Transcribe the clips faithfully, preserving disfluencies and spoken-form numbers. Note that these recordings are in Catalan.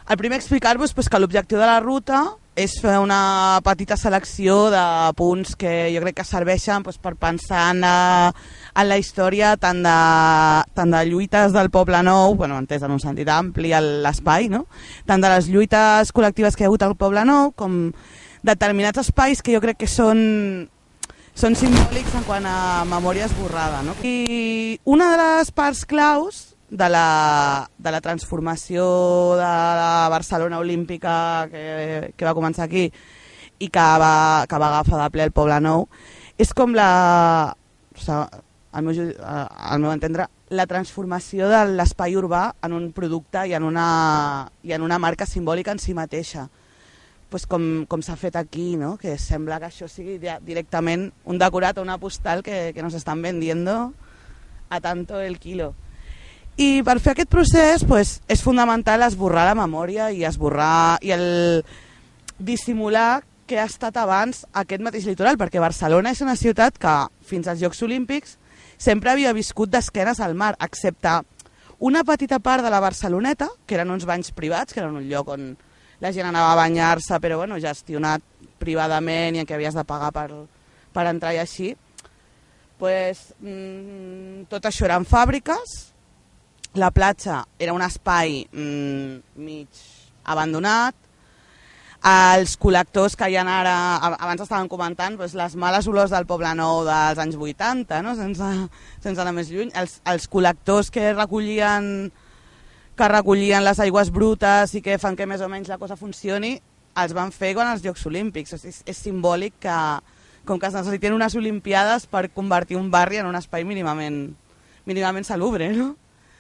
El primer explicar-vos que l'objectiu de la ruta és fer una petita selecció de punts que jo crec que serveixen per pensar en la, en la història tant de, tant de lluites del Poble Nou, bueno, entès en un sentit ampli l'espai, no? Tant de les lluites col·lectives que hi ha hagut al Poble Nou com determinats espais que jo crec que són, són simbòlics en quant a memòria esborrada. No? I una de les parts claus de la, de la transformació de la Barcelona olímpica que, que va començar aquí i que va, que va agafar de ple el Poble Nou és com la, o sigui, al meu, al meu entendre, la transformació de l'espai urbà en un producte i en una, i en una marca simbòlica en si mateixa. Pues com, com s'ha fet aquí, no? Que sembla que això sigui directament un decorat o una postal que, que nos estan vendiendo a tanto el kilo. I per fer aquest procés pues, és fonamental esborrar la memòria i esborrar i el dissimular què ha estat abans aquest mateix litoral, perquè Barcelona és una ciutat que fins als Jocs Olímpics sempre havia viscut d'esquenes al mar, excepte una petita part de la Barceloneta, que eren uns banys privats, que eren un lloc on la gent anava a banyar-se, però bueno, gestionat privadament i en què havies de pagar per, per entrar i així. Pues, mmm, tot això eren fàbriques. La platja era un espai mmm, mig abandonat. Els col·lectors que hi ha ara, abans estaven comentant doncs, les males olors del Poble Nou dels anys vuitanta, no? sense, sense anar més lluny. Els, els col·lectors que recollien, que recollien les aigües brutes i que fan que més o menys la cosa funcioni, els van fer quan els Jocs Olímpics. És, és simbòlic que, com que es necessiten unes Olimpiades per convertir un barri en un espai mínimament, mínimament salubre, no?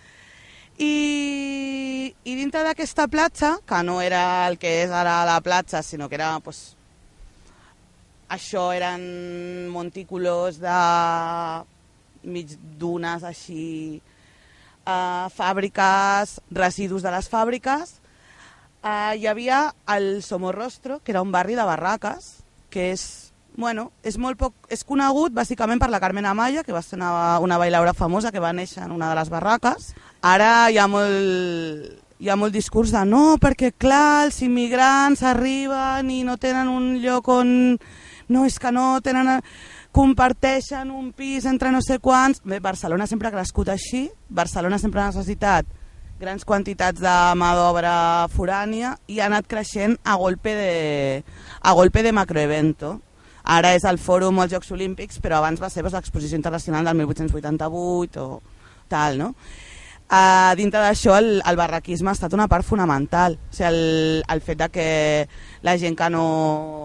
I, i dintre d'aquesta platja, que no era el que és ara la platja, sinó que era, pues, això eren montículos de mig dunes així, eh, fàbriques, residus de les fàbriques, eh, hi havia el Somorrostro, que era un barri de barraques, que és, bueno, és, molt poc, és conegut bàsicament per la Carmen Amaya, que va ser una, una bailaora famosa que va néixer en una de les barraques. Ara hi ha molt, hi ha molt discurs de no, perquè clar, els immigrants arriben i no tenen un lloc on... No, és que no tenen... Comparteixen un pis entre no sé quants... Bé, Barcelona sempre ha crescut així, Barcelona sempre ha necessitat grans quantitats de mà d'obra forània i ha anat creixent a golpe de, a golpe de macroevento. Ara és el fòrum als Jocs Olímpics, però abans va ser doncs, l'Exposició Internacional del mil vuit-cents vuitanta-vuit o tal, no? Uh, dintre d'això el, el barraquisme ha estat una part fonamental, o sigui, el, el fet de que la gent que no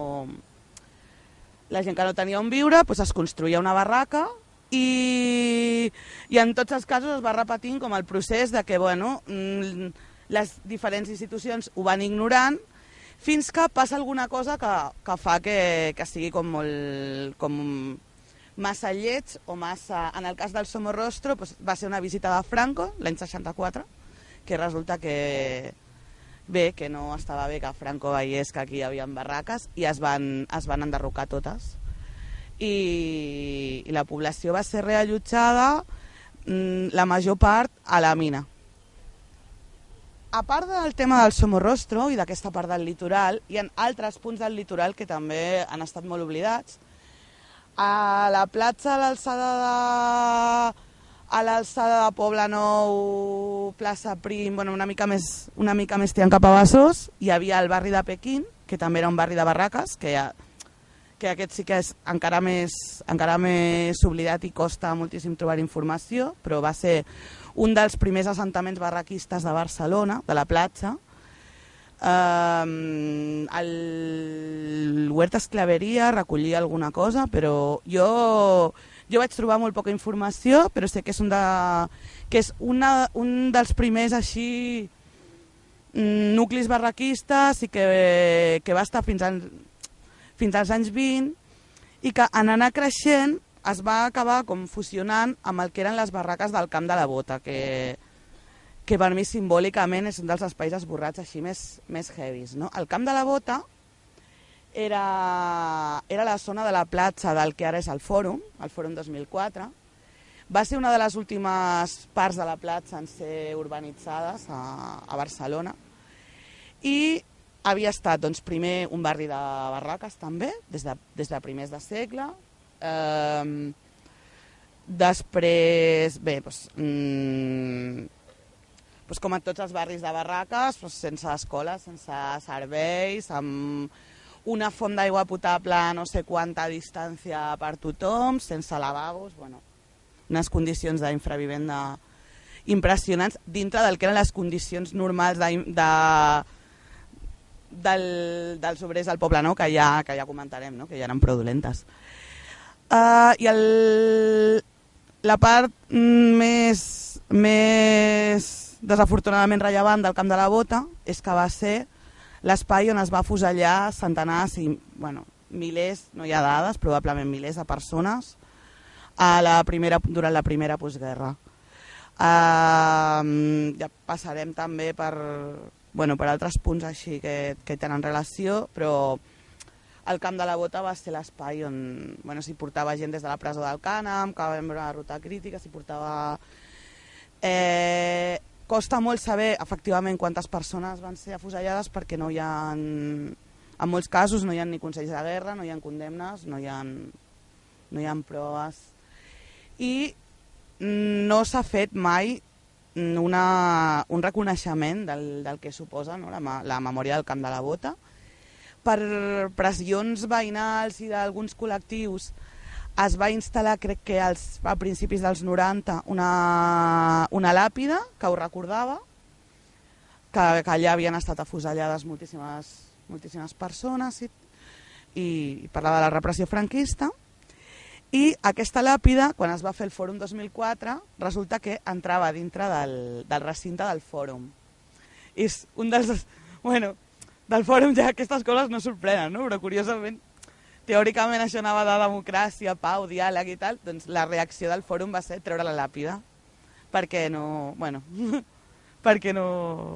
la gent que no tenia on viure pues, es construïa una barraca i, i en tots els casos es va repetint com el procés de que bueno, les diferents institucions ho van ignorant fins que passa alguna cosa que, que fa que, que sigui com molt... Com, massa lleig o massa... En el cas del Somorrostro doncs, va ser una visita de Franco l'any seixanta-quatre, que resulta que bé, que no estava bé que Franco veiés que aquí hi havia barraques i es van, es van enderrocar totes. I, i la població va ser reallotjada la major part a la mina. A part del tema del Somorrostro i d'aquesta part del litoral, hi ha altres punts del litoral que també han estat molt oblidats. A la platja a l'alçada de, a l'alçada de Poble Nou, plaça Prim, bueno, una mica més, una mica més tirant cap a Besòs, hi havia el barri de Pequín, que també era un barri de barraques, que, ha, que aquest sí que és encara més, encara més oblidat i costa moltíssim trobar informació, però va ser un dels primers assentaments barraquistes de Barcelona, de la platja. Uh, el Huerta Esclaveria recollia alguna cosa, però jo, jo vaig trobar molt poca informació, però sé que és un, de, que és una, un dels primers així nuclis barraquistes i que, que va estar fins, al, fins als anys vint i que en anar creixent es va acabar com fusionant amb el que eren les barraques del Camp de la Bota, que que per mi simbòlicament és un dels espais esborrats així més, més heavies. No? El Camp de la Bota era, era la zona de la platja del que ara és el Fòrum, el Fòrum dos mil quatre. Va ser una de les últimes parts de la platja en ser urbanitzades a, a Barcelona. i havia estat doncs, primer un barri de barraques també, des de, des de primers de segle. Eh, després, bé, doncs, mmm, doncs com a tots els barris de barraques, doncs sense escoles, sense serveis, amb una font d'aigua potable a no sé quanta distància per tothom, sense lavabos, bueno, unes condicions d'infravivenda impressionants dintre del que eren les condicions normals de, de, del, dels obrers del poble, no? que, ja, que ja comentarem, no? que ja eren prou dolentes. Uh, I el, la part més, més desafortunadament rellevant del Camp de la Bota és que va ser l'espai on es va afusellar centenars i bueno, milers, no hi ha dades, probablement milers de persones a la primera, durant la primera postguerra. Uh, ja passarem també per, bueno, per altres punts així que, que tenen relació, però el Camp de la Bota va ser l'espai on bueno, s'hi portava gent des de la presó del Cànem, que vam veure la ruta crítica, s'hi portava... Eh, costa molt saber efectivament quantes persones van ser afusellades perquè no hi ha, en molts casos no hi ha ni consells de guerra, no hi ha condemnes, no hi ha, no hi ha proves. I no s'ha fet mai una, un reconeixement del, del que suposa no, la, la memòria del Camp de la Bota. Per pressions veïnals i d'alguns col·lectius es va instal·lar, crec que als, a principis dels noranta, una, una làpida que ho recordava, que, que allà havien estat afusellades moltíssimes, moltíssimes persones i, i parlava de la repressió franquista. I aquesta làpida, quan es va fer el Fòrum dos mil quatre, resulta que entrava dintre del, del recinte del Fòrum. És un dels... Bueno, del Fòrum ja aquestes coses no sorprenen, no? Però curiosament, teòricament això anava de democràcia, pau, diàleg i tal, doncs la reacció del Fòrum va ser treure la làpida, perquè no, bueno, perquè no,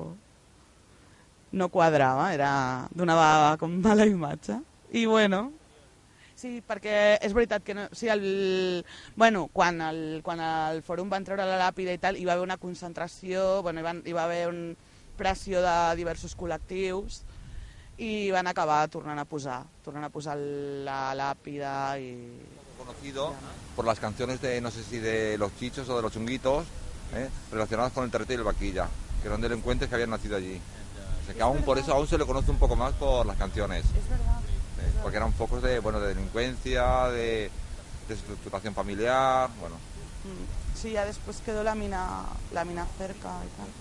no quadrava, era donava com mala imatge. I bueno, sí, perquè és veritat que no, sí, el, bueno, quan el, quan el Fòrum van treure la làpida i tal, hi va haver una concentració, bueno, hi, van, hi va haver una pressió de diversos col·lectius, y van a acabar tornant a posar, tornant a posar la lápida y... Conocido por las canciones de, no sé si de los Chichos o de los Chunguitos, ¿eh? relacionadas con el Terrete y el Vaquilla, que eran delincuentes que habían nacido allí. O sea que aún por eso aún se le conoce un poco más por las canciones. Es verdad. ¿eh? Porque eran focos de, bueno, de delincuencia, de desestructuración familiar, bueno. Sí, ya después quedó la mina, la mina cerca y tal.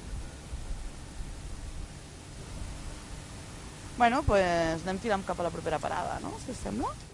Bueno, pues anem tirant cap a la propera parada, no? Si us sembla.